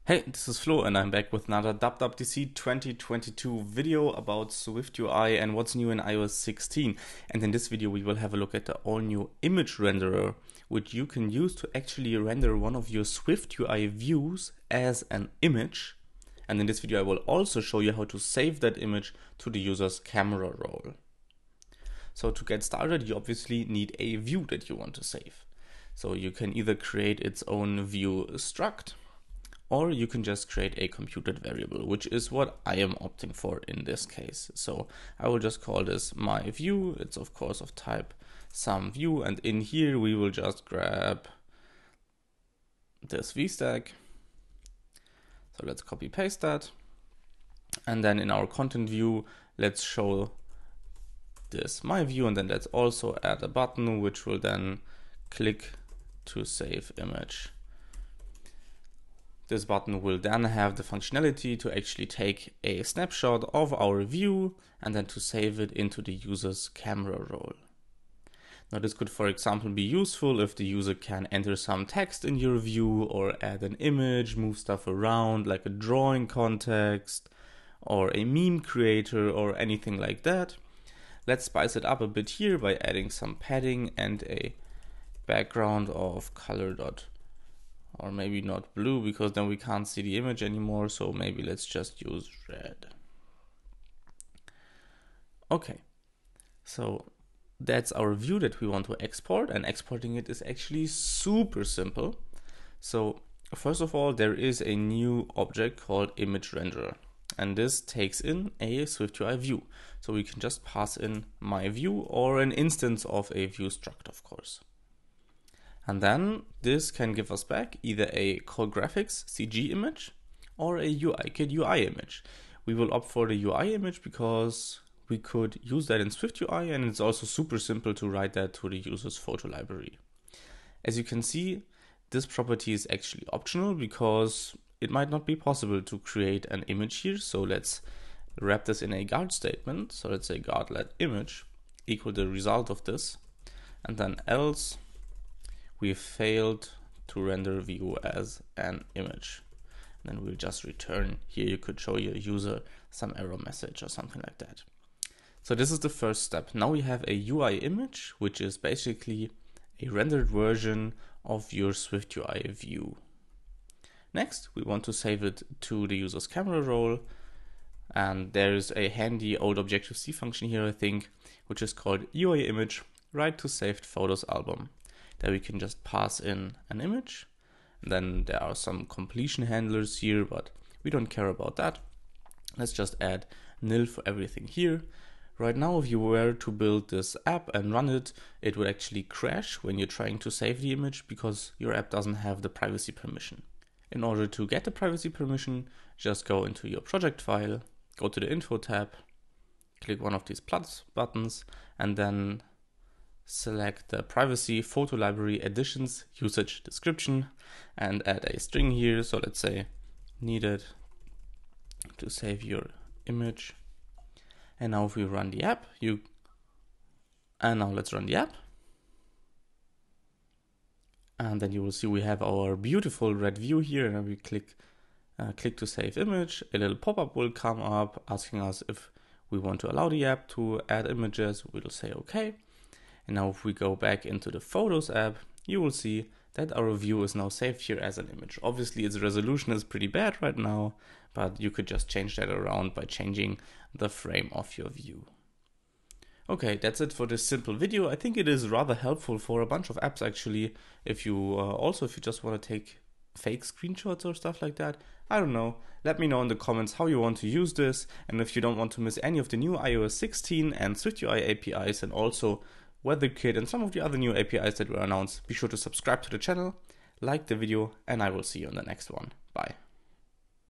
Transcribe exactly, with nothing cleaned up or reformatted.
Hey, this is Flo and I'm back with another W W D C twenty twenty-two video about SwiftUI and what's new in i O S sixteen. And in this video we will have a look at the all new image renderer, which you can use to actually render one of your SwiftUI views as an image. And in this video I will also show you how to save that image to the user's camera roll. So to get started, you obviously need a view that you want to save. So you can either create its own view struct, or you can just create a computed variable, which is what I am opting for in this case. So I will just call this my view. It's of course of type some view, and in here we will just grab this vstack. So let's copy paste that. And then in our content view, let's show this my view, and then let's also add a button which will then click to save image. This button will then have the functionality to actually take a snapshot of our view and then to save it into the user's camera roll. Now this could, for example, be useful if the user can enter some text in your view or add an image, move stuff around like a drawing context or a meme creator or anything like that. Let's spice it up a bit here by adding some padding and a background of color dot. Or maybe not blue, because then we can't see the image anymore, so maybe let's just use red. Okay, so that's our view that we want to export, and exporting it is actually super simple. So first of all, there is a new object called ImageRenderer, and this takes in a SwiftUI view. So we can just pass in my view or an instance of a view struct, of course. And then this can give us back either a call graphics CGImage or a UIKit UIImage. We will opt for the UIImage because we could use that in SwiftUI, and it's also super simple to write that to the user's photo library. As you can see, this property is actually optional because it might not be possible to create an image here. So let's wrap this in a guard statement. So let's say guard let image equal the result of this, and then else we failed to render view as an image. And then we'll just return. Here you could show your user some error message or something like that. So this is the first step. Now we have a UIImage, which is basically a rendered version of your SwiftUI view. Next, we want to save it to the user's camera roll. And there's a handy old Objective-C function here, I think, which is called UIImage write to saved photos album. There we can just pass in an image, and then there are some completion handlers here, but we don't care about that. Let's just add nil for everything here. Right now, if you were to build this app and run it, it would actually crash when you're trying to save the image because your app doesn't have the privacy permission. In order to get the privacy permission, just go into your project file, go to the info tab, click one of these plus buttons, and then select the privacy photo library additions usage description and add a string here. So let's say needed to save your image. And now if we run the app, you and now let's run the app. And then you will see we have our beautiful red view here, and we click uh, click to save image. A little pop-up will come up asking us if we want to allow the app to add images. We'll say okay. And now if we go back into the Photos app, you will see that our view is now saved here as an image. Obviously its resolution is pretty bad right now, but you could just change that around by changing the frame of your view. Okay, that's it for this simple video. I think it is rather helpful for a bunch of apps actually. If you uh, also, if you just want to take fake screenshots or stuff like that, I don't know. Let me know in the comments how you want to use this. And if you don't want to miss any of the new i O S sixteen and SwiftUI A P Is, and also WeatherKit and some of the other new A P Is that were announced, be sure to subscribe to the channel, like the video, and I will see you in the next one. Bye.